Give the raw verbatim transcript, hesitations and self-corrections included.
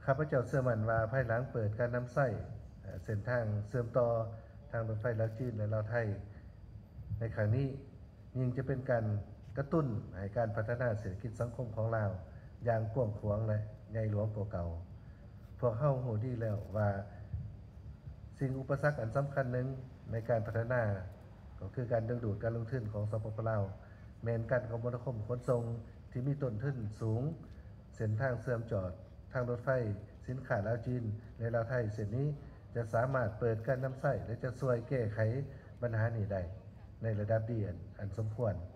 ข้าพเจ้าเชื่อมั่นว่าภายหลังเปิดการนำใช้เส้นทางเชื่อมต่อทางรถไฟลาวจีนและลาวไทยในครั้งนี้ยิ่งจะเป็นการกระตุ้นให้การพัฒนาเศรษฐกิจสังคมของลาวอย่างกว้างขวางและใหญ่หลวงกว่าเก่าพวกเฮารู้ดีแล้วว่าสิ่งอุปสรรคอันสำคัญหนึ่งในการพัฒนาก็คือการดึงดูดการลงทุนของสปป.ลาวแม้นการคมนาคมขนส่งที่มีต้นทุนสูงเส้นทางเชื่อมจอดทางรถไฟสินค้าลาวจีนและลาวไทยเส้นนี้จะสามารถเปิดการนำใช้และจะช่วยแก้ไขปัญหานี้ได้ในระดับดีอันสมควร